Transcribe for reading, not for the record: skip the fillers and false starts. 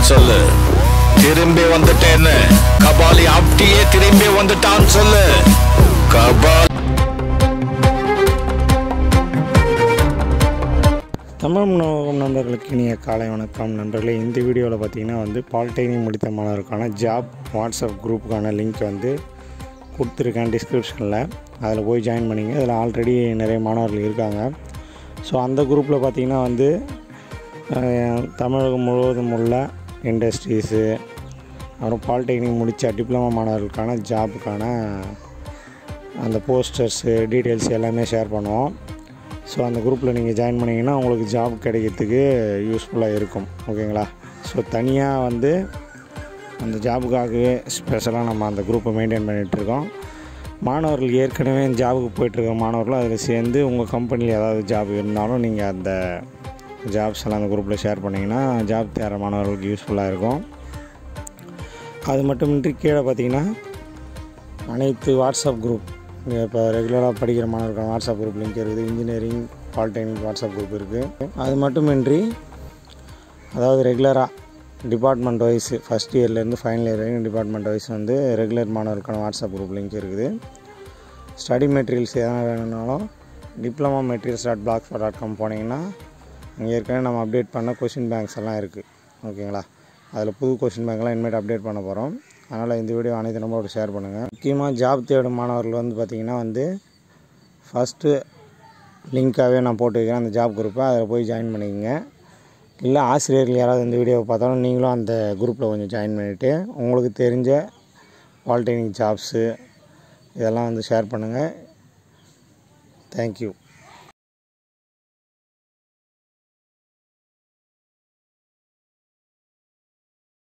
சொல்லு. திரும்பி வந்துட்டேன்னு கபாலி அப்படியே திரும்பி வந்துட்டான்னு சொல்லு. கபாலி தமிழ் உணவகம் நண்பர்களுக்கு இனிய காலை வணக்கம் நண்பர்களே. இந்த வீடியோவில் பார்த்தீங்கன்னா வந்து பாலிடெக்னிக் முடித்த மாணவருக்கான ஜாப் வாட்ஸ்அப் குரூப்புக்கான லிங்க் வந்து கொடுத்துருக்கேன் டிஸ்கிரிப்ஷனில். அதில் போய் ஜாயின் பண்ணிங்க. அதில் ஆல்ரெடி நிறைய மாணவர்கள் இருக்காங்க. ஸோ அந்த குரூப்பில் பார்த்திங்கன்னா வந்து தமிழகம் முழுவதும் உள்ள இண்டஸ்ட்ரீஸு, அப்புறம் பாலிடெக்னிக் முடித்த டிப்ளமா மாணவர்களுக்கான ஜாபுக்கான அந்த போஸ்டர்ஸு டீட்டெயில்ஸ் எல்லாமே ஷேர் பண்ணுவோம். ஸோ அந்த குரூப்பில் நீங்கள் ஜாயின் பண்ணிங்கன்னா உங்களுக்கு ஜாப் கிடைக்கிறதுக்கு யூஸ்ஃபுல்லாக இருக்கும். ஓகேங்களா? ஸோ தனியாக வந்து அந்த ஜாபுக்காகவே ஸ்பெஷலாக நம்ம அந்த குரூப்பை மெயின்டைன் பண்ணிகிட்ருக்கோம். மாணவர்கள் ஏற்கனவே ஜாபுக்கு போய்ட்டுருக்க மாணவர்களும் அதில் சேர்ந்து உங்கள் கம்பெனியில் ஏதாவது ஜாப் இருந்தாலும் நீங்கள் அந்த ஜாப்ஸ் எல்லாம் அந்த குரூப்பில் ஷேர் பண்ணிங்கன்னா ஜாப் தேடுற மாணவர்களுக்கு யூஸ்ஃபுல்லாக இருக்கும். அது மட்டுமின்றி கீழே பார்த்திங்கன்னா அனைத்து வாட்ஸ்அப் குரூப், இப்போ ரெகுலராக படிக்கிற மாணவர்களுக்கான வாட்ஸ்அப் குரூப் லிங்க் இருக்குது. இன்ஜினியரிங் பாலிடெக்னிக் வாட்ஸ்அப் குரூப் இருக்குது. அது மட்டுமின்றி அதாவது ரெகுலராக டிபார்ட்மெண்ட் வைஸ் ஃபஸ்ட் இயர்லேருந்து ஃபைனல் இயர் வரைக்கும் டிபார்ட்மெண்ட் வைஸ் வந்து ரெகுலர் மாணவர்களுக்கான வாட்ஸ்அப் குரூப் லிங்க் இருக்குது. ஸ்டடி மெட்டீரியல்ஸ் எதனா வேணும்னாலும் டிப்ளமா மெட்டீரியல்ஸ்.blogspot.com போனீங்கன்னா அங்கே ஏற்கனவே நம்ம அப்டேட் பண்ண கொஷின் பேங்க்ஸ் எல்லாம் இருக்குது. ஓகேங்களா? அதில் புது கொஷின் பேங்க்லாம் இனிமேட்டு அப்டேட் பண்ண போகிறோம். அதனால் இந்த வீடியோ அனைத்து நம்பரோட ஷேர் பண்ணுங்கள். முக்கியமாக ஜாப் தேடும் மாணவர்கள் வந்து பார்த்திங்கன்னா வந்து ஃபஸ்ட்டு லிங்க்காகவே நான் போட்டு வைக்கிறேன் அந்த ஜாப் குரூப்பை. அதில் போய் ஜாயின் பண்ணிக்கங்க. இல்லை ஆசிரியர்கள் யாராவது இந்த வீடியோவை பார்த்தாலும் நீங்களும் அந்த குரூப்பில் கொஞ்சம் ஜாயின் பண்ணிவிட்டு உங்களுக்கு தெரிஞ்ச பாலிடெக்னிக் ஜாப்ஸு இதெல்லாம் வந்து ஷேர் பண்ணுங்கள். தேங்க்யூ.